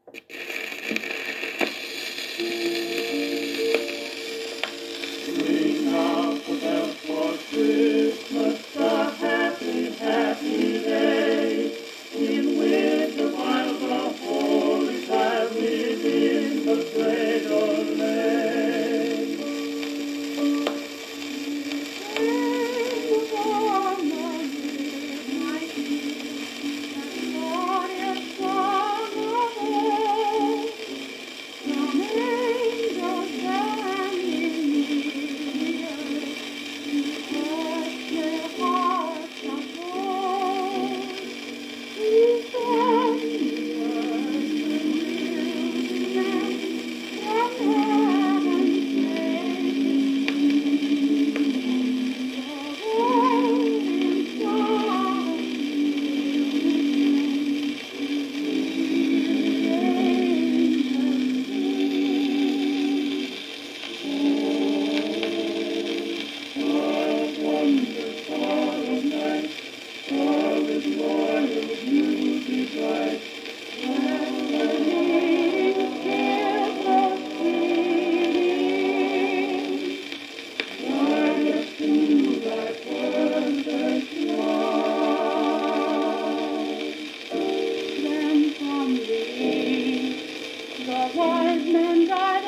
Ring out the bells for Christmas, a happy, happy day. In winter while the holy child within the cradle lay. Sing on the hill, my dear, that God is gone above. Some angels standing near, touch their hearts of gold. He sends the earth the music from heaven's gate. The rolling stars the wise men died.